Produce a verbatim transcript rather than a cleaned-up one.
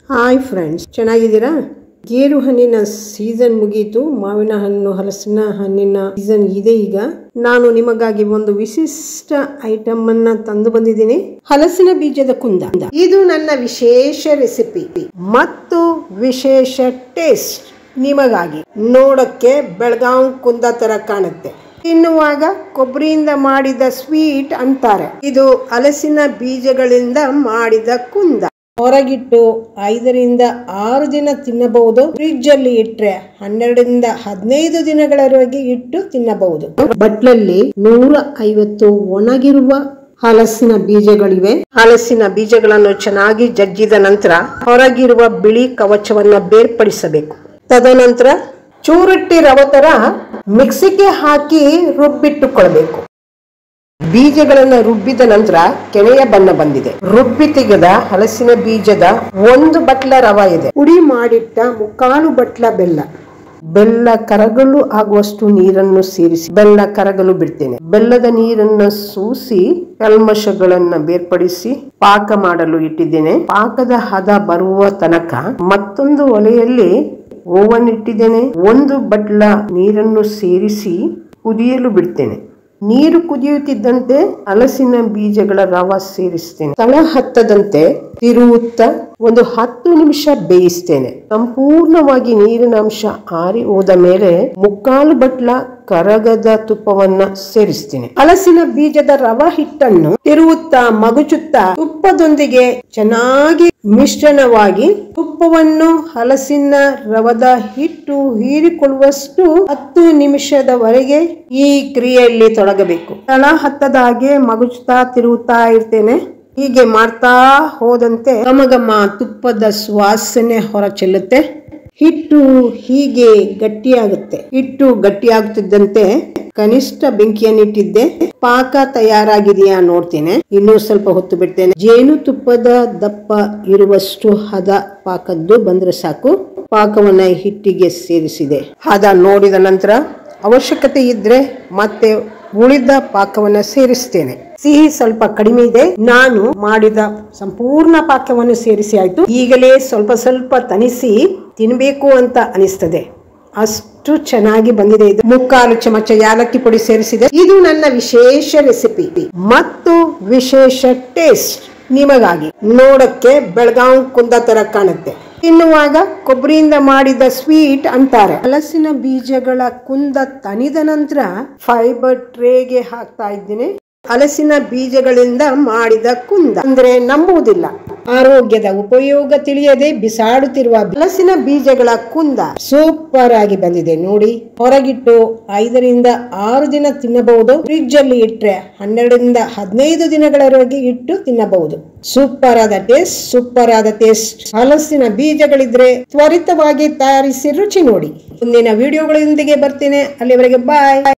Hi friends, ಚೆನ್ನಾಗಿದ್ದೀರಾ? ಗೇರು ಹಣ್ಣಿನ ಸೀಸನ್ ಮುಗೀತು. ಮಾವಿನ ಹಣ್ಣು, ಹಲಸಿನ ಹಣ್ಣಿನ ಸೀಸನ್ ಇದೆ. ಈಗ ನಾನು ನಿಮಗಾಗಿ ಒಂದು ವಿಶಿಷ್ಟ ಐಟಮ್ ಅನ್ನ ತಂದು ಬಂದಿದ್ದೀನಿ. ಹಲಸಿನ ಬೀಜದ ಕುಂದ. ಇದು ನನ್ನ ವಿಶೇಷ ರೆಸಿಪಿ ಮತ್ತು ವಿಶೇಷ ಟೇಸ್ಟ್ ನಿಮಗಾಗಿ. ನೋಡಕ್ಕೆ ಬೆಳಗಾವ್ ಕುಂದ ತರ ಕಾಣುತ್ತೆ, ತಿನ್ನುವಾಗ ಕೊಬ್ಬರಿಯಿಂದ ಮಾಡಿದ ಸ್ವೀಟ್ ಅಂತಾರೆ. ಇದು ಹಲಸಿನ ಬೀಜಗಳಿಂದ ಮಾಡಿದ ಕುಂದ. ಹೊರಗಿಟ್ಟು ಐದರಿಂದ ಆರು ದಿನ ತಿನ್ನಬಹುದು. ಫ್ರಿಡ್ಜ್ ಅಲ್ಲಿ ಇಟ್ರೆ ಹನ್ನೆರಡರಿಂದ ಹದಿನೈದು ದಿನಗಳವರೆಗೆ ಇಟ್ಟು ತಿನ್ನಬಹುದು. ಬಟ್ಲಲ್ಲಿ ನೂರ ಐವತ್ತು ಒಣಗಿರುವ ಹಲಸಿನ ಬೀಜಗಳಿವೆ. ಹಲಸಿನ ಬೀಜಗಳನ್ನು ಚೆನ್ನಾಗಿ ಜಜ್ಜಿದ ನಂತರ ಹೊರಗಿರುವ ಬಿಳಿ ಕವಚವನ್ನ ಬೇರ್ಪಡಿಸಬೇಕು. ತದನಂತರ ಚೂರಟ್ಟಿ ರವೆ ತರ ಮಿಕ್ಸಿಗೆ ಹಾಕಿ ರುಬ್ಬಿಟ್ಟುಕೊಳ್ಬೇಕು. ಬೀಜಗಳನ್ನು ರುಬ್ಬಿದ ನಂತರ ಕೆನೆಯ ಬಣ್ಣ ಬಂದಿದೆ. ರುಬ್ಬಿ ತೆಗೆದ ಹಲಸಿನ ಬೀಜದ ಒಂದು ಬಟ್ಲ ರವೆ ಇದೆ. ಪುಡಿ ಮಾಡಿಟ್ಟ ಮುಕ್ಕಾಲು ಬಟ್ಲ ಬೆಲ್ಲ. ಬೆಲ್ಲ ಕರಗಲು ಆಗುವಷ್ಟು ನೀರನ್ನು ಸೇರಿಸಿ ಬೆಲ್ಲ ಕರಗಲು ಬಿಡ್ತೇನೆ. ಬೆಲ್ಲದ ನೀರನ್ನು ಸೂಸಿ ಕಲ್ಮಶಗಳನ್ನ ಬೇರ್ಪಡಿಸಿ ಪಾಕ ಮಾಡಲು ಇಟ್ಟಿದ್ದೇನೆ. ಪಾಕದ ಹದ ಬರುವ ತನಕ ಮತ್ತೊಂದು ಒಲೆಯಲ್ಲಿ ಓವನ್ ಇಟ್ಟಿದ್ದೇನೆ. ಒಂದು ಬಟ್ಲ ನೀರನ್ನು ಸೇರಿಸಿ ಕುದಿಯಲು ಬಿಡ್ತೇನೆ. ನೀರು ಕುದಿಯುತ್ತಿದ್ದಂತೆ ಹಲಸಿನ ಬೀಜಗಳ ರವೆ ಸೇರಿಸ್ತೇನೆ. ತಳ ಹತ್ತದಂತೆ ತಿರುವುತ್ತಾ ಒಂದು ಹತ್ತು ನಿಮಿಷ ಬೇಯಿಸ್ತೇನೆ. ಸಂಪೂರ್ಣವಾಗಿ ನೀರಿನ ಅಂಶ ಆರಿ ಹೋದ ಮೇಲೆ ಮುಕ್ಕಾಲು ಬಟ್ಲ ಕರಗದ ತುಪ್ಪವನ್ನ ಸೇರಿಸ್ತೇನೆ. ಹಲಸಿನ ಬೀಜದ ರವೆ ಹಿಟ್ಟನ್ನು ತಿರುವುತ್ತಾ ಮಗುಚುತ್ತಾ ತುಪ್ಪದೊಂದಿಗೆ ಚೆನ್ನಾಗಿ ಮಿಶ್ರಣವಾಗಿ ತುಪ್ಪವನ್ನು ಹಲಸಿನ ರವದ ಹಿಟ್ಟು ಹೀರಿಕೊಳ್ಳುವಷ್ಟು ಹತ್ತು ನಿಮಿಷದವರೆಗೆ ಈ ಕ್ರಿಯೆಯಲ್ಲಿ ತೊಡಗಬೇಕು. ತಳ ಹತ್ತದ ಹಾಗೆ ಮಗುಚುತ್ತಾ ತಿರುವುತ್ತಾ ಇರ್ತೇನೆ. ಹೀಗೆ ಮಾಡ್ತಾ ಹೋದಂತೆ ಘಮಘಮ ತುಪ್ಪದ ಸುವಾಸನೆ ಹೊರ ಚೆಲ್ಲುತ್ತೆ. ಹಿಟ್ಟು ಹೀಗೆ ಗಟ್ಟಿಯಾಗುತ್ತೆ. ಹಿಟ್ಟು ಗಟ್ಟಿಯಾಗುತ್ತಿದ್ದಂತೆ ಕನಿಷ್ಠ ಬೆಂಕಿಯನ್ನಿಟ್ಟಿದ್ದೆ. ಪಾಕ ತಯಾರಾಗಿದೆಯಾ ನೋಡ್ತೇನೆ. ಇನ್ನೂ ಸ್ವಲ್ಪ ಹೊತ್ತು ಬಿಡ್ತೇನೆ. ಜೇನು ತುಪ್ಪದ ದಪ್ಪ ಇರುವಷ್ಟು ಹದ ಪಾಕದ್ದು ಬಂದ್ರೆ ಸಾಕು. ಪಾಕವನ್ನ ಹಿಟ್ಟಿಗೆ ಸೇರಿಸಿದೆ. ಹದ ನೋಡಿದ ನಂತರ ಅವಶ್ಯಕತೆ ಇದ್ರೆ ಮತ್ತೆ ಉಳಿದ ಪಾಕವನ್ನ ಸೇರಿಸ್ತೇನೆ. ಸಿಹಿ ಸ್ವಲ್ಪ ಕಡಿಮೆ ಇದೆ. ನಾನು ಮಾಡಿದ ಸಂಪೂರ್ಣ ಪಾಕವನ್ನು ಸೇರಿಸಿ ಆಯ್ತು. ಈಗಲೇ ಸ್ವಲ್ಪ ಸ್ವಲ್ಪ ತನಿಸಿ ತಿನ್ಬೇಕು ಅಂತ ಅನಿಸ್ತದೆ. ಅಷ್ಟು ಚೆನ್ನಾಗಿ ಬಂದಿದೆ. ಇದು ಮುಕ್ಕಾಲು ಚಮಚ ಯಾಲಕ್ಕಿ ಪುಡಿ ಸೇರಿಸಿದೆ. ಇದು ನನ್ನ ವಿಶೇಷ ರೆಸಿಪಿ ಮತ್ತು ವಿಶೇಷ ಟೇಸ್ಟ್ ನಿಮಗಾಗಿ. ನೋಡಕ್ಕೆ ಬೆಳಗಾವ್ ಕುಂದ ತರ ಕಾಣುತ್ತೆ, ತಿನ್ನುವಾಗ ಕೊಬ್ಬರಿಯಿಂದ ಮಾಡಿದ ಸ್ವೀಟ್ ಅಂತಾರೆ. ಹಲಸಿನ ಬೀಜಗಳ ಕುಂದ ತಣಿದ ನಂತರ ಫೈಬರ್ ಟ್ರೇಗೆ ಹಾಕ್ತಾ ಇದ್ದೀನಿ. ಹಲಸಿನ ಬೀಜಗಳಿಂದ ಮಾಡಿದ ಕುಂದ ಅಂದ್ರೆ ನಂಬುವುದಿಲ್ಲ. ಆರೋಗ್ಯದ ಉಪಯೋಗ ತಿಳಿಯದೆ ಬಿಸಾಡುತ್ತಿರುವ ಹಲಸಿನ ಬೀಜಗಳ ಕುಂದ ಸೂಪರ್ ಆಗಿ ಬಂದಿದೆ ನೋಡಿ. ಹೊರಗಿಟ್ಟು ಐದರಿಂದ ಆರು ದಿನ ತಿನ್ನಬಹುದು. ಫ್ರಿಡ್ಜ್ ಅಲ್ಲಿ ಇಟ್ರೆ ಹನ್ನೆರಡರಿಂದ ಹದಿನೈದು ದಿನಗಳವರೆಗೆ ಇಟ್ಟು ತಿನ್ನಬಹುದು. ಸೂಪರ್ ಆದ ಟೇಸ್ಟ್, ಸೂಪರ್ ಆದ ಟೇಸ್ಟ್. ಹಲಸಿನ ಬೀಜಗಳಿದ್ರೆ ತ್ವರಿತವಾಗಿ ತಯಾರಿಸಿ ರುಚಿ ನೋಡಿ. ಮುಂದಿನ ವಿಡಿಯೋಗಳೊಂದಿಗೆ ಬರ್ತೇನೆ. ಅಲ್ಲಿವರೆಗೆ ಬಾಯ್.